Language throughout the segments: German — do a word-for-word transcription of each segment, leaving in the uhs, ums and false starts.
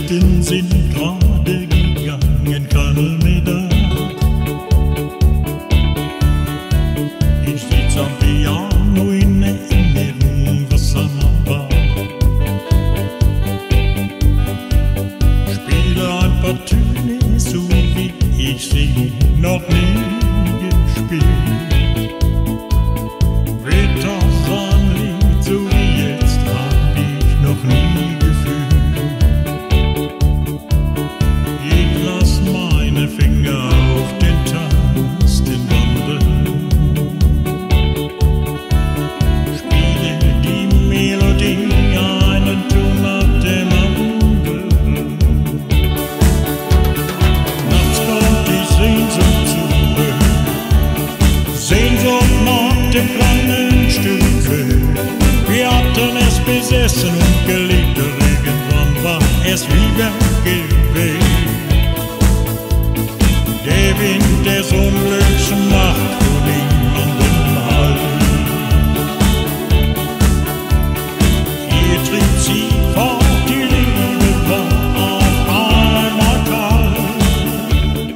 Touristen sind gerade gegangen, keiner mehr da. Ich sitz am Piano in Erinnerung, was einmal war. Spiele ein paar Töne, so wie ich sie noch nie gespielt. Wird das ein Lied, so wie jetzt, hab ich noch nie gefühlt. Ich lass meine Finger auf den Tasten wandern, spiele die Melodie, einen Ton nach dem anderen. Nachts kommt die Sehnsucht zurück, Sehnsucht nach dem kleinen Stücke. Wir hatten es besessen und geliebt, irgendwann war es wieder gewesen. Der Wind des Unglücks macht für niemanden Halt. Hier trieb sie fort, die Liebe war auf einmal kalt.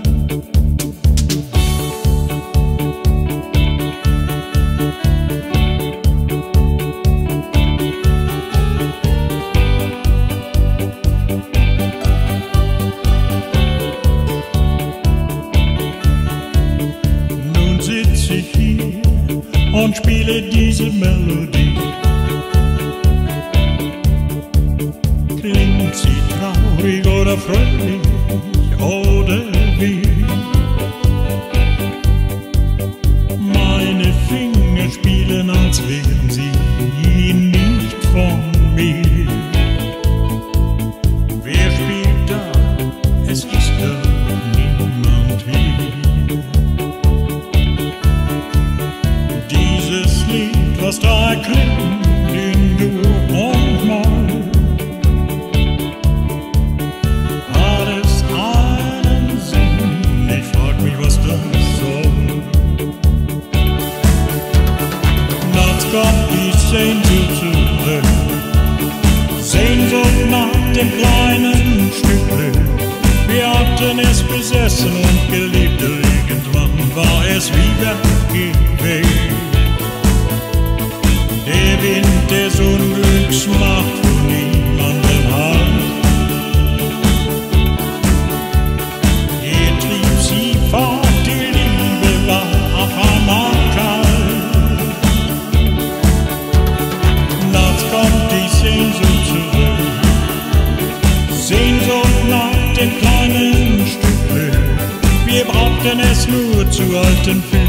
Nun sitz ich hier und spiele diese Melodie. Klingt sie traurig oder fröhlich oder wie? Meine Finger spielen, als wären sie nicht von mir. Wer spielt da? Es ist doch niemand hier. Dieses Lied, was da erklingt in Dur und Moll, hat es einen Sinn? Ich frag mich, was das soll. Nachts kommt die Sehnsucht zurück, Sehnsucht nach dem kleinen Stück Glück. Wir hatten es besessen und geliebt, irgendwann war es wieder gewesen. Der Wind des Unglücks macht für niemanden Halt. Hier trieb sie fort, die Liebe war auf einmal kalt. Nachts kommt die Sehnsucht zurück, Sehnsucht nach dem kleinen Stück Glück. Wir brauchten es nur zu halten.